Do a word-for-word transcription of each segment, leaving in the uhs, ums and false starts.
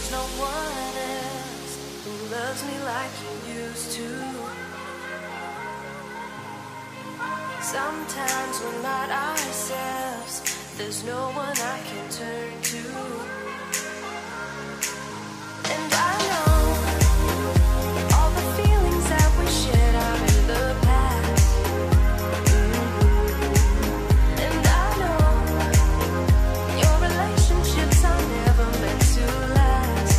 there's no one else who loves me like you used to. Sometimes we're not ourselves, there's no one I can turn to. And I know all the feelings that we shared are in the past. Mm-hmm. And I know your relationships are never meant to last.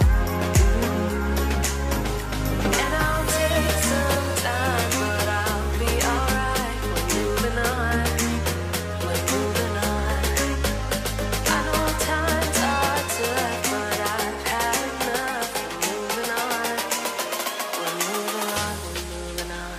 Mm-hmm. And I'll take some time, but I'll be alright. We're moving on, we're moving on. I know time's hard to left, but I've had enough. We're moving on, we're moving on, we're moving on.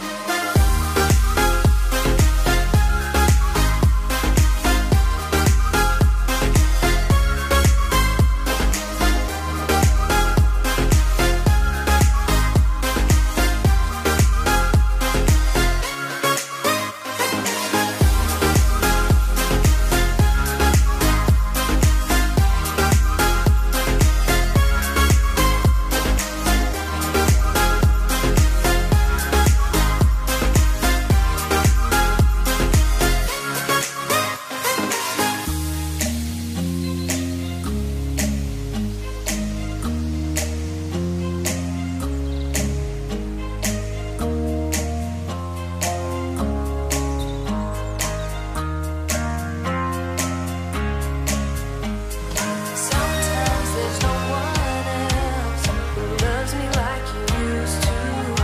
Sometimes there's no one else who loves me like you used to.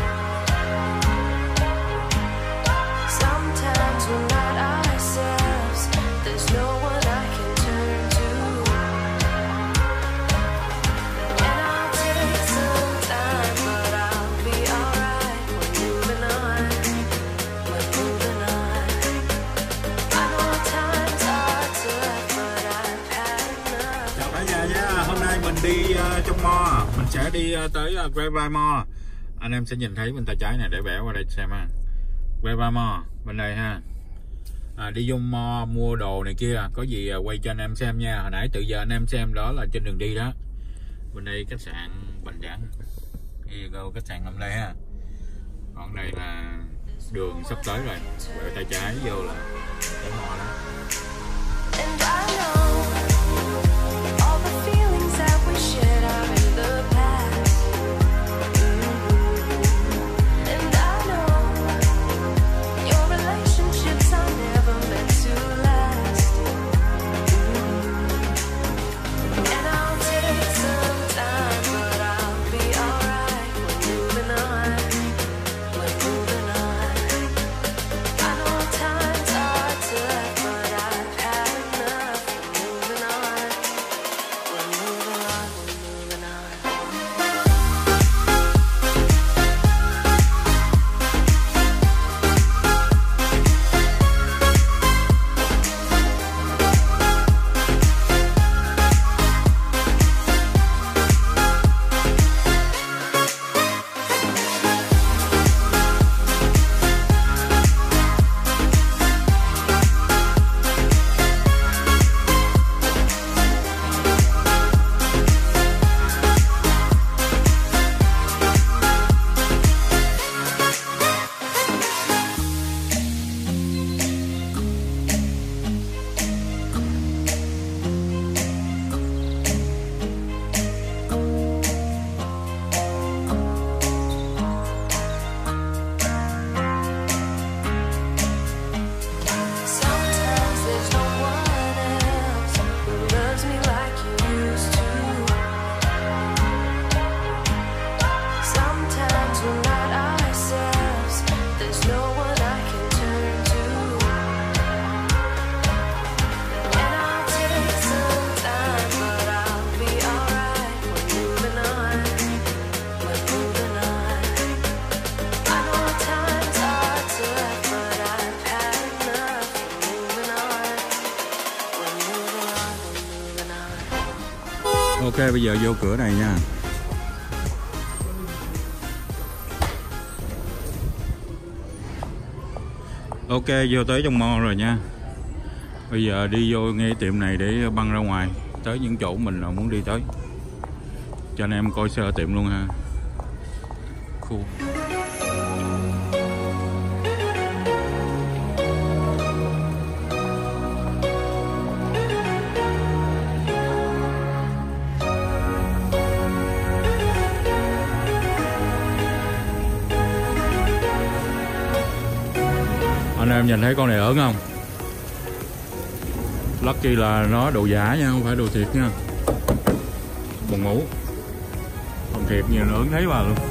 Sometimes we're not ourselves, there's no one I can turn to. And I'll take some time, but I'll be alright. We're moving on, we're moving on. I know time's hard to left, but I've had enough. Chào cả nhà nha, hôm nay mình đi uh, trong mo, mình sẽ đi uh, tới uh, Grapevine Mall. Anh em sẽ nhìn thấy bên tay trái này, để vẽ qua đây xem ha. Grapevine Mall, bên đây ha. À, đi vô mo mua đồ này kia, có gì uh, quay cho anh em xem nha. Hồi nãy tự giờ anh em xem đó là trên đường đi đó. Bên đây khách sạn Bành Đẳng, go khách sạn nằm đây ha. Còn đây là đường sắp tới rồi, quẹo tay trái vô là tới mo đó. And I know all the feelings that we shared are in the past. Mm-hmm. And I know your relationships are never meant to last. Mm-hmm. And I'll take some time, but I'll be alright. We're moving on, we're moving on. I know time's hard to left, but I've had enough. We're moving on, we're moving on, we're moving on. Sometimes there's no one else who loves me like you used to. Sometimes we're not ourselves, there's no one I can turn to. And I'll take some time, but I'll be alright. We're moving on, we're moving on. I know time's hard to left, but I've had enough. We're moving on, we're moving on, we're moving on. Ok, bây giờ vô cửa này nha. Ok, vô tới trong mall rồi nha. Bây giờ đi vô ngay tiệm này để băng ra ngoài tới những chỗ mình là muốn đi tới. cho anh em coi xe ở tiệm luôn ha. Cool. Anh em nhìn thấy con này ớn không? Lucky là nó đồ giả nha, không phải đồ thiệt nha. Buồn ngủ. Còn thiệt nhiều nó ớn thấy vào luôn.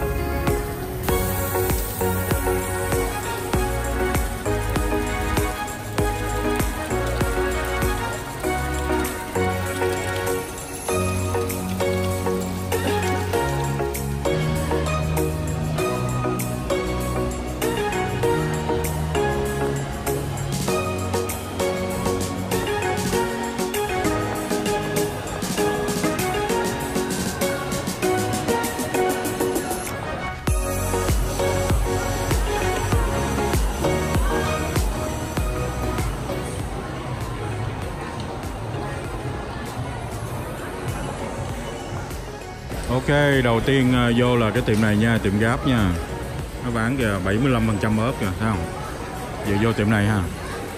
Ok, đầu tiên uh, vô là cái tiệm này nha, tiệm Gap nha. Nó bán kìa bảy mươi lăm phần trăm ốp kìa, thấy không? Giờ vô tiệm này ha.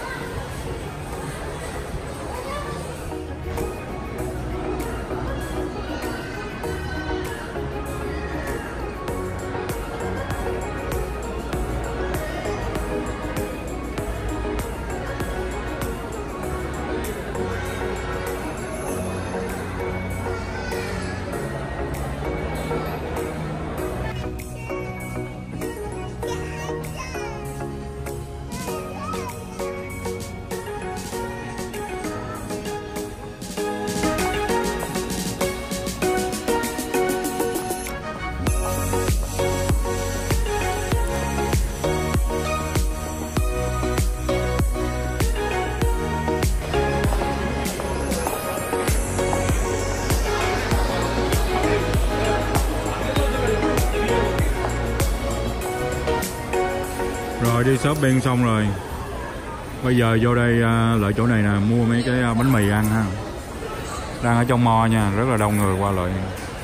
Rồi đi shopping xong rồi. Bây giờ vô đây uh, lại chỗ này nè, mua mấy cái uh, bánh mì ăn ha. Đang ở trong mall nha, rất là đông người qua lại.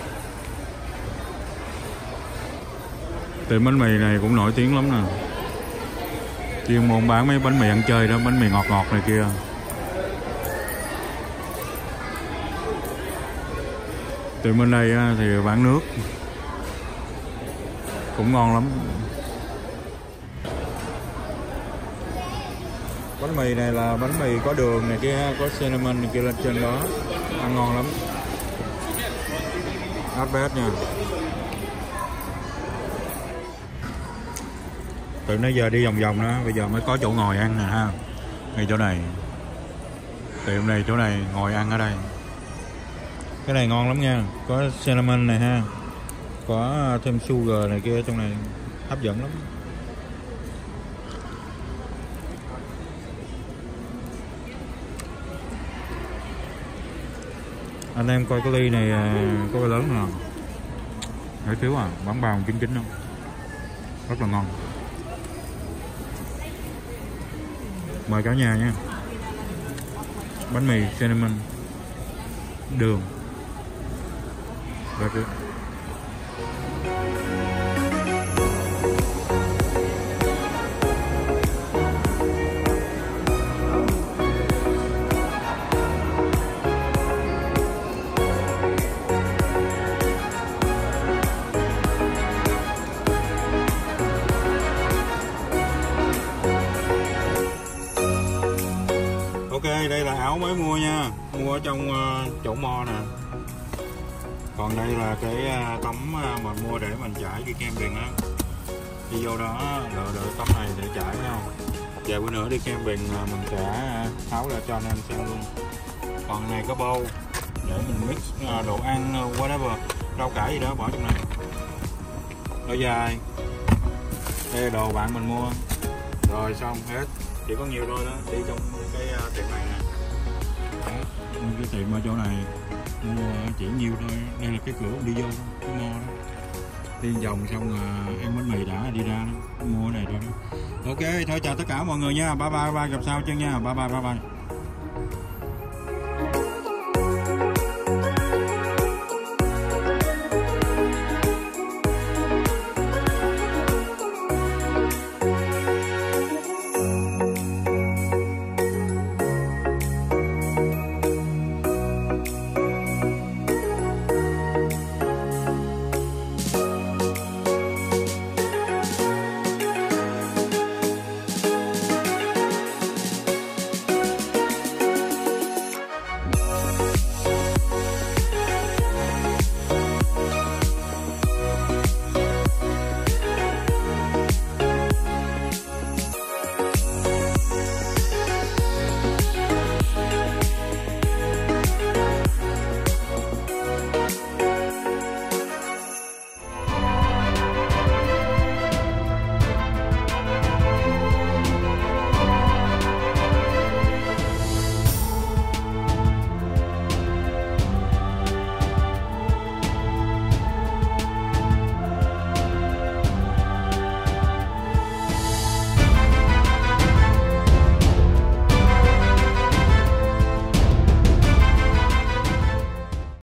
Tiệm bánh mì này cũng nổi tiếng lắm nè. Chuyên môn bán mấy bánh mì ăn chơi đó, bánh mì ngọt ngọt này kia. Tiệm bên đây uh, thì bán nước. Cũng ngon lắm. Bánh mì này là bánh mì có đường này kia, có cinnamon này kia lên trên đó, ăn ngon lắm. Not bad nha. Từ nãy giờ đi vòng vòng đó, bây giờ mới có chỗ ngồi ăn nè ha. Ngay chỗ này, tiệm này, chỗ này ngồi ăn ở đây. Cái này ngon lắm nha, có cinnamon này ha, có thêm sugar này kia trong này, hấp dẫn lắm. Anh em coi cái ly này có cái lớn nào hãy thiếu à, bán bao chín chín không, rất là ngon. Mời cả nhà nha. Bánh mì cinnamon đường rất được. Ok, đây là áo mới mua nha, mua ở trong uh, chỗ mo nè. Còn đây là cái uh, tấm uh, mà mua để mình trải cái kem biển á. Đi vô đó đợi, đợi tấm này để trải thấy không? Vài bữa nữa đi kem biển uh, mình sẽ uh, tháo ra cho anh em xem luôn. Còn này có bâu để mình mix uh, đồ ăn uh, whatever, rau cải gì đó bỏ trong này. Đôi dài. Đây là đồ bạn mình mua. Rồi xong hết. Chỉ có nhiều thôi đó, đi trong cái uh, tiệm này nè. Đó, cái tiệm ở chỗ này mua chỉ nhiều thôi. Đây là cái cửa đi vô cái mo đó. Đi vòng xong uh, ăn bánh mì đã đi ra đó. Mua cái này thôi đó. Ok, thôi chào tất cả mọi người nha. Bye bye bye, gặp sau chân nha. Bye bye bye bye.